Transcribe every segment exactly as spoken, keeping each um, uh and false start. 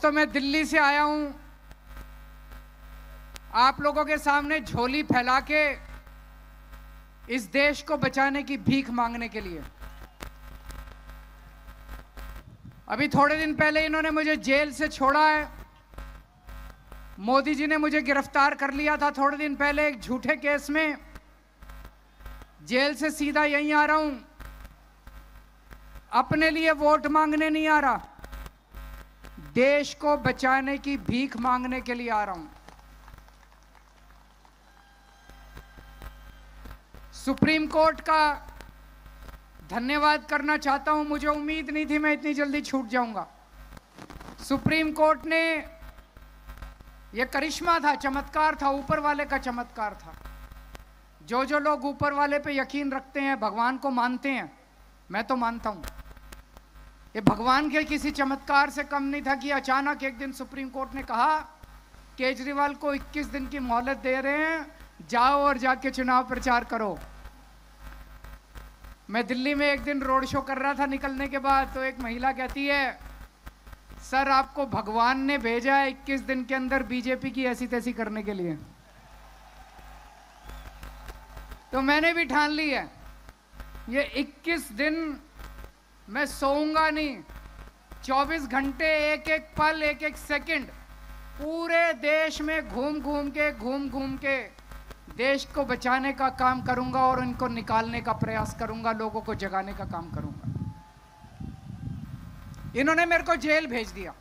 दोस्तों, मैं दिल्ली से आया हूं आप लोगों के सामने झोली फैला के इस देश को बचाने की भीख मांगने के लिए। अभी थोड़े दिन पहले इन्होंने मुझे जेल से छोड़ा है। मोदी जी ने मुझे गिरफ्तार कर लिया था थोड़े दिन पहले एक झूठे केस में। जेल से सीधा यहीं आ रहा हूं, अपने लिए वोट मांगने नहीं आ रहा, देश को बचाने की भीख मांगने के लिए आ रहा हूं। सुप्रीम कोर्ट का धन्यवाद करना चाहता हूं। मुझे उम्मीद नहीं थी मैं इतनी जल्दी छूट जाऊंगा। सुप्रीम कोर्ट ने, यह करिश्मा था, चमत्कार था, ऊपर वाले का चमत्कार था। जो जो लोग ऊपर वाले पे यकीन रखते हैं, भगवान को मानते हैं, मैं तो मानता हूं, ये भगवान के किसी चमत्कार से कम नहीं था कि अचानक एक दिन सुप्रीम कोर्ट ने कहा केजरीवाल को इक्कीस दिन की मोहलत दे रहे हैं, जाओ और जाके चुनाव प्रचार करो। मैं दिल्ली में एक दिन रोड शो कर रहा था, निकलने के बाद तो एक महिला कहती है, सर आपको भगवान ने भेजा है इक्कीस दिन के अंदर बीजेपी की ऐसी तैसी करने के लिए। तो मैंने भी ठान ली है, ये इक्कीस दिन मैं सोऊंगा नहीं, चौबीस घंटे एक एक पल एक एक सेकंड पूरे देश में घूम घूम के घूम घूम के देश को बचाने का काम करूंगा और इनको निकालने का प्रयास करूंगा, लोगों को जगाने का काम करूंगा। इन्होंने मेरे को जेल भेज दिया।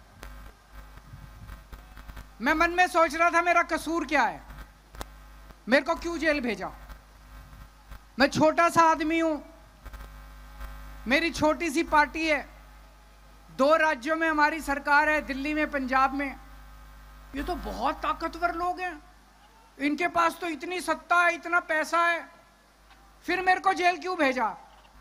मैं मन में सोच रहा था मेरा कसूर क्या है, मेरे को क्यों जेल भेजा। मैं छोटा सा आदमी हूं, मेरी छोटी सी पार्टी है, दो राज्यों में हमारी सरकार है, दिल्ली में, पंजाब में। ये तो बहुत ताकतवर लोग हैं, इनके पास तो इतनी सत्ता है, इतना पैसा है, फिर मेरे को जेल क्यों भेजा।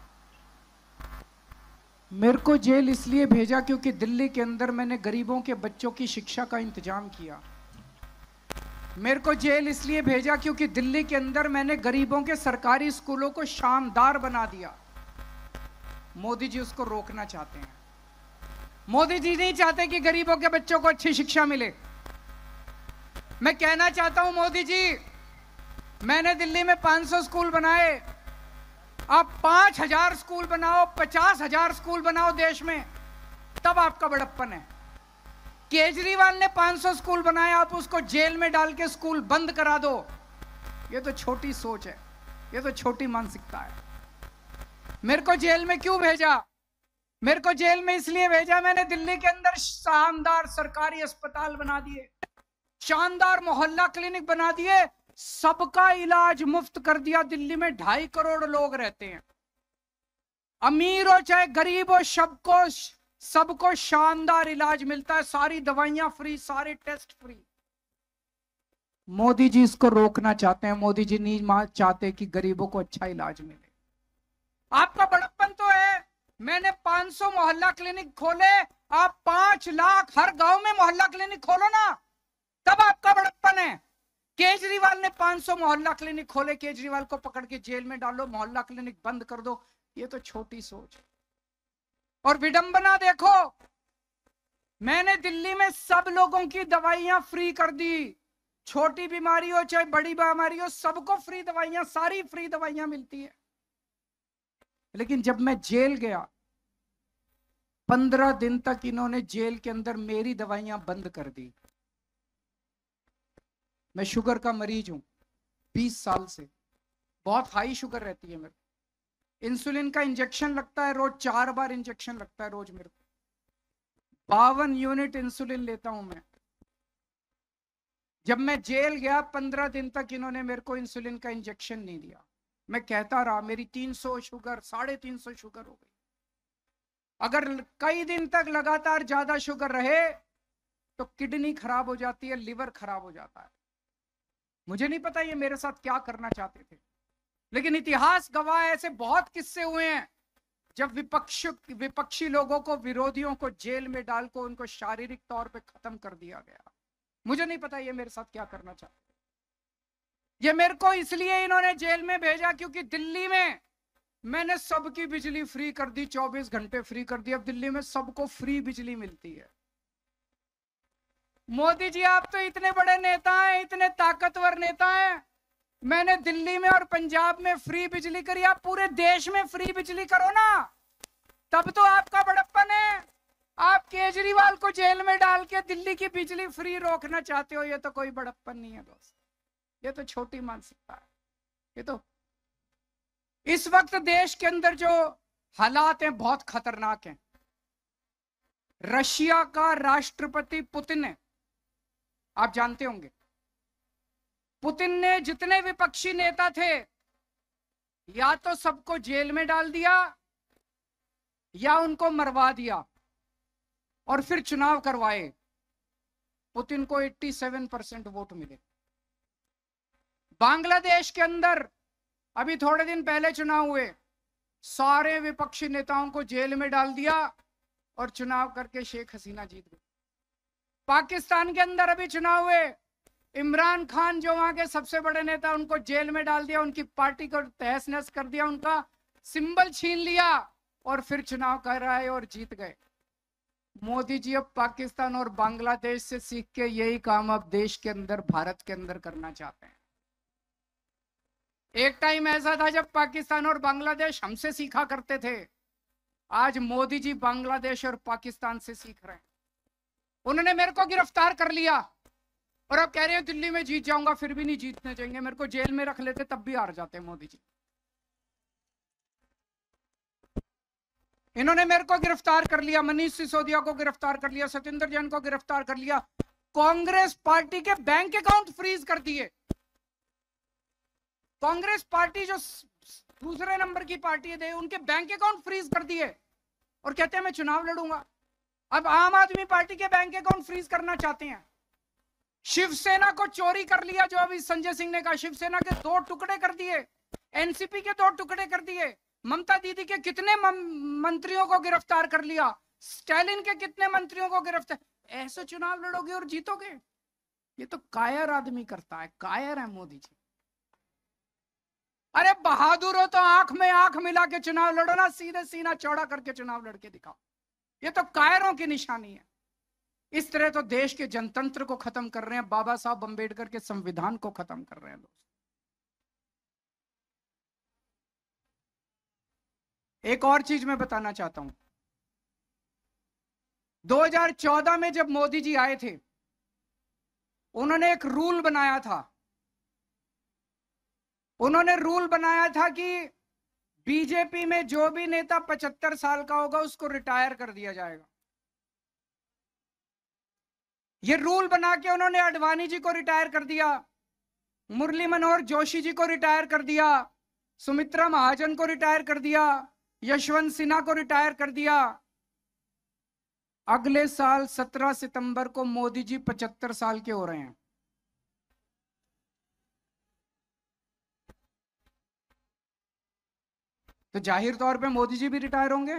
मेरे को जेल इसलिए भेजा क्योंकि दिल्ली के अंदर मैंने गरीबों के बच्चों की शिक्षा का इंतजाम किया। मेरे को जेल इसलिए भेजा क्योंकि दिल्ली के अंदर मैंने गरीबों के सरकारी स्कूलों को शानदार बना दिया। मोदी जी उसको रोकना चाहते हैं। मोदी जी नहीं चाहते कि गरीबों के बच्चों को अच्छी शिक्षा मिले। मैं कहना चाहता हूं मोदी जी, मैंने दिल्ली में पाँच सौ स्कूल बनाए, आप पांच हजार स्कूल बनाओ, पचास हजार स्कूल बनाओ देश में, तब आपका बड़प्पन है। केजरीवाल ने पाँच सौ स्कूल बनाए, आप उसको जेल में डाल के स्कूल बंद करा दो। ये तो छोटी सोच है, ये तो छोटी मानसिकता है। मेरे को जेल में क्यों भेजा? मेरे को जेल में इसलिए भेजा, मैंने दिल्ली के अंदर शानदार सरकारी अस्पताल बना दिए, शानदार मोहल्ला क्लिनिक बना दिए, सबका इलाज मुफ्त कर दिया। दिल्ली में ढाई करोड़ लोग रहते हैं, अमीर हो चाहे गरीब हो, सबको सबको शानदार इलाज मिलता है, सारी दवाइयां फ्री, सारे टेस्ट फ्री। मोदी जी इसको रोकना चाहते हैं। मोदी जी नहीं चाहते कि गरीबों को अच्छा इलाज मिले। आपका बड़प्पन तो है, मैंने पाँच सौ मोहल्ला क्लिनिक खोले, आप पांच लाख हर गांव में मोहल्ला क्लिनिक खोलो ना, तब आपका बड़प्पन है। केजरीवाल ने पाँच सौ मोहल्ला क्लिनिक खोले, केजरीवाल को पकड़ के जेल में डालो, मोहल्ला क्लिनिक बंद कर दो। ये तो छोटी सोच है। और विडंबना देखो, मैंने दिल्ली में सब लोगों की दवाइयां फ्री कर दी, छोटी बीमारी हो चाहे बड़ी बीमारी हो, सबको फ्री दवाइयां, सारी फ्री दवाइयां मिलती है। लेकिन जब मैं जेल गया, पंद्रह दिन तक इन्होंने जेल के अंदर मेरी दवाइयां बंद कर दी। मैं शुगर का मरीज हूं, बीस साल से, बहुत हाई शुगर रहती है मेरे को। इंसुलिन का इंजेक्शन लगता है रोज, चार बार इंजेक्शन लगता है रोज मेरे को, बावन यूनिट इंसुलिन लेता हूं मैं। जब मैं जेल गया, पंद्रह दिन तक इन्होंने मेरे को इंसुलिन का इंजेक्शन नहीं दिया। मैं कहता रहा, मेरी तीन सौ शुगर, साढ़े तीन सौ शुगर हो गई। अगर कई दिन तक लगातार ज्यादा शुगर रहे तो किडनी खराब हो जाती है, लिवर खराब हो जाता है। मुझे नहीं पता ये मेरे साथ क्या करना चाहते थे, लेकिन इतिहास गवाह, ऐसे बहुत किस्से हुए हैं जब विपक्ष विपक्षी लोगों को, विरोधियों को जेल में डालकर उनको शारीरिक तौर पे खत्म कर दिया गया। मुझे नहीं पता ये मेरे साथ क्या करना चाहते थे। ये मेरे को इसलिए इन्होंने जेल में भेजा क्योंकि दिल्ली में मैंने सबकी बिजली फ्री कर दी, चौबीस घंटे फ्री कर दी। अब दिल्ली में सबको फ्री बिजली मिलती है। मोदी जी आप तो इतने बड़े नेता हैं, इतने ताकतवर नेता हैं, मैंने दिल्ली में और पंजाब में फ्री बिजली करी, आप पूरे देश में फ्री बिजली करो ना, तब तो आपका बड़प्पन है। आप केजरीवाल को जेल में डाल के दिल्ली की बिजली फ्री रोकना चाहते हो, ये तो कोई बड़प्पन नहीं है दोस्त, ये तो छोटी मानसिकता है। ये तो इस वक्त देश के अंदर जो हालात हैं बहुत खतरनाक हैं। रशिया का राष्ट्रपति पुतिन है, आप जानते होंगे। पुतिन ने जितने विपक्षी नेता थे या तो सबको जेल में डाल दिया या उनको मरवा दिया और फिर चुनाव करवाए। पुतिन को सत्तासी परसेंट वोट मिले। बांग्लादेश के अंदर अभी थोड़े दिन पहले चुनाव हुए, सारे विपक्षी नेताओं को जेल में डाल दिया और चुनाव करके शेख हसीना जीत गई। पाकिस्तान के अंदर अभी चुनाव हुए, इमरान खान जो वहां के सबसे बड़े नेता, उनको जेल में डाल दिया, उनकी पार्टी को तहस नहस कर दिया, उनका सिंबल छीन लिया और फिर चुनाव कराए और जीत गए। मोदी जी अब पाकिस्तान और बांग्लादेश से सीख के यही काम अब देश के अंदर, भारत के अंदर करना चाहते हैं। एक टाइम ऐसा था जब पाकिस्तान और बांग्लादेश हमसे सीखा करते थे, आज मोदी जी बांग्लादेश और पाकिस्तान से सीख रहे हैं। उन्होंने मेरे को गिरफ्तार कर लिया और अब कह रहे हैं दिल्ली में जीत जाऊंगा, फिर भी नहीं जीतने देंगे, मेरे को जेल में रख लेते तब भी हार जाते मोदी जी। इन्होंने मेरे को गिरफ्तार कर लिया, मनीष सिसोदिया को गिरफ्तार कर लिया, सत्येंद्र जैन को गिरफ्तार कर लिया, कांग्रेस पार्टी के बैंक अकाउंट फ्रीज कर दिए। कांग्रेस पार्टी जो दूसरे नंबर की पार्टी है, उनके बैंक अकाउंट फ्रीज कर दिए और कहते हैं मैं चुनाव लड़ूंगा। अब आम आदमी पार्टी के बैंक अकाउंट फ्रीज करना चाहते हैं। शिवसेना को चोरी कर लिया, जो अभी संजय सिंह ने कहा, शिवसेना के दो टुकड़े कर दिए, एनसीपी के दो टुकड़े कर दिए, ममता दीदी के कितने मंत्रियों को गिरफ्तार कर लिया, स्टालिन के कितने मंत्रियों को गिरफ्तार। ऐसे चुनाव लड़ोगे और जीतोगे? ये तो कायर आदमी करता है, कायर है मोदी जी। अरे बहादुर हो तो आंख में आंख मिला के चुनाव लड़ो ना, सीधे सीना चौड़ा करके चुनाव लड़के दिखाओ। ये तो कायरों की निशानी है। इस तरह तो देश के जनतंत्र को खत्म कर रहे हैं, बाबा साहब अंबेडकर के संविधान को खत्म कर रहे हैं लोग। एक और चीज मैं बताना चाहता हूं, दो हज़ार चौदह में जब मोदी जी आए थे, उन्होंने एक रूल बनाया था। उन्होंने रूल बनाया था कि बीजेपी में जो भी नेता पचहत्तर साल का होगा उसको रिटायर कर दिया जाएगा। ये रूल बना के उन्होंने आडवाणी जी को रिटायर कर दिया, मुरली मनोहर जोशी जी को रिटायर कर दिया, सुमित्रा महाजन को रिटायर कर दिया, यशवंत सिन्हा को रिटायर कर दिया। अगले साल सत्रह सितंबर को मोदी जी पचहत्तर साल के हो रहे हैं। तो जाहिर तौर पे मोदी जी भी रिटायर होंगे।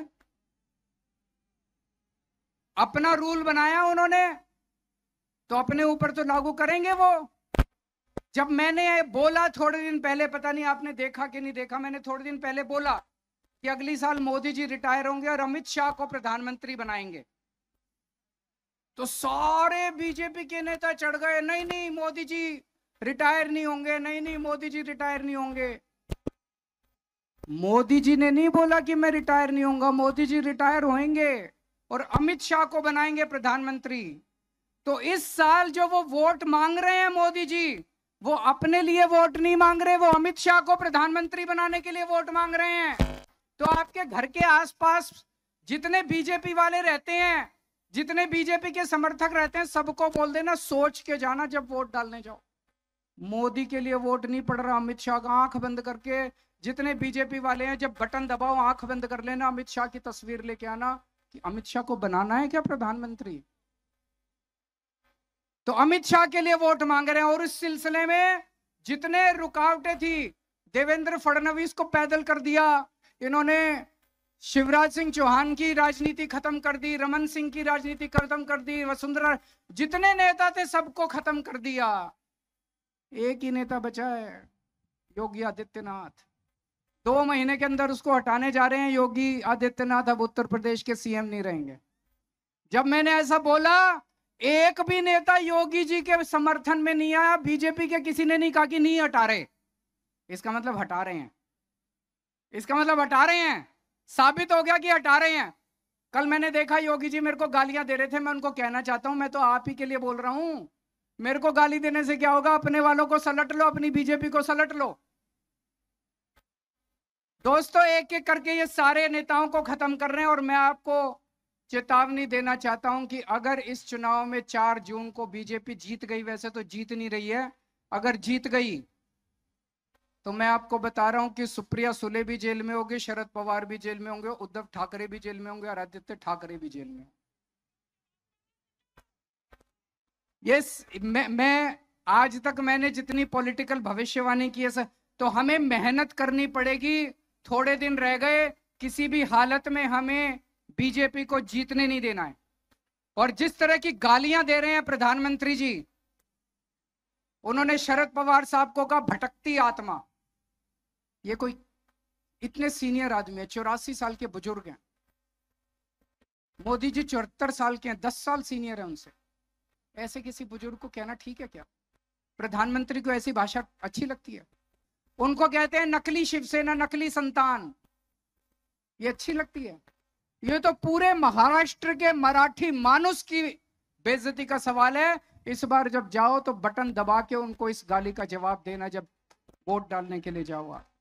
अपना रूल बनाया उन्होंने तो अपने ऊपर तो लागू करेंगे वो। जब मैंने बोला थोड़े दिन पहले, पता नहीं आपने देखा कि नहीं देखा, मैंने थोड़े दिन पहले बोला कि अगली साल मोदी जी रिटायर होंगे और अमित शाह को प्रधानमंत्री बनाएंगे, तो सारे बीजेपी के नेता चढ़ गए, नहीं नहीं मोदी जी रिटायर नहीं होंगे, नहीं नहीं मोदी जी रिटायर नहीं होंगे। मोदी जी ने नहीं बोला कि मैं रिटायर नहीं होऊंगा, मोदी जी रिटायर होंगे और अमित शाह को बनाएंगे प्रधानमंत्री। तो इस साल जो वो वोट मांग रहे हैं मोदी जी, वो अपने लिए वोट नहीं मांग रहे, वो अमित शाह को प्रधानमंत्री बनाने के लिए वोट मांग रहे हैं। तो आपके घर के आसपास जितने बीजेपी वाले रहते हैं, जितने बीजेपी के समर्थक रहते हैं, सबको बोल देना सोच के जाना जब वोट डालने जाओ। मोदी के लिए वोट नहीं पड़ रहा, अमित शाह का। आंख बंद करके जितने बीजेपी वाले हैं, जब बटन दबाओ आंख बंद कर लेना, अमित शाह की तस्वीर लेके आना कि अमित शाह को बनाना है क्या प्रधानमंत्री। तो अमित शाह के लिए वोट मांग रहे हैं। और इस सिलसिले में जितने रुकावटें थी, देवेंद्र फडणवीस को पैदल कर दिया इन्होंने, शिवराज सिंह चौहान की राजनीति खत्म कर दी, रमन सिंह की राजनीति खत्म कर दी, वसुंधरा, जितने नेता थे सबको खत्म कर दिया। एक ही नेता बचा है, योगी आदित्यनाथ। दो महीने के अंदर उसको हटाने जा रहे हैं। योगी आदित्यनाथ अब उत्तर प्रदेश के सीएम नहीं रहेंगे। जब मैंने ऐसा बोला एक भी नेता योगी जी के समर्थन में नहीं आया, बीजेपी के किसी ने नहीं कहा कि नहीं हटा रहे। इसका मतलब हटा रहे हैं, इसका मतलब हटा रहे हैं, साबित हो गया कि हटा रहे हैं। कल मैंने देखा योगी जी मेरे को गालियां दे रहे थे, मैं उनको कहना चाहता हूं, मैं तो आप ही के लिए बोल रहा हूं, मेरे को गाली देने से क्या होगा, अपने वालों को सलट लो, अपनी बीजेपी को सलट लो। दोस्तों एक एक करके ये सारे नेताओं को खत्म कर रहे हैं, और मैं आपको चेतावनी देना चाहता हूं कि अगर इस चुनाव में चार जून को बीजेपी जीत गई, वैसे तो जीत नहीं रही है, अगर जीत गई तो मैं आपको बता रहा हूं कि सुप्रिया सुले भी जेल में होगी, शरद पवार भी जेल में होंगे, उद्धव ठाकरे भी जेल में होंगे, और आदित्य ठाकरे भी जेल में। यस, मैं, मैं आज तक मैंने जितनी पॉलिटिकल भविष्यवाणी की है, तो हमें मेहनत करनी पड़ेगी। थोड़े दिन रह गए, किसी भी हालत में हमें बीजेपी को जीतने नहीं देना है। और जिस तरह की गालियां दे रहे हैं प्रधानमंत्री जी, उन्होंने शरद पवार साहब को कहा भटकती आत्मा। ये कोई इतने सीनियर आदमी है, चौरासी साल के बुजुर्ग हैं, मोदी जी चौहत्तर साल के हैं, दस साल सीनियर है उनसे। ऐसे किसी बुजुर्ग को कहना ठीक है क्या? प्रधानमंत्री को ऐसी भाषा अच्छी लगती है? उनको कहते हैं नकली शिवसेना, नकली संतान, ये अच्छी लगती है? ये तो पूरे महाराष्ट्र के मराठी मानुस की बेइज्जती का सवाल है। इस बार जब जाओ तो बटन दबा के उनको इस गाली का जवाब देना, जब वोट डालने के लिए जाओ आप।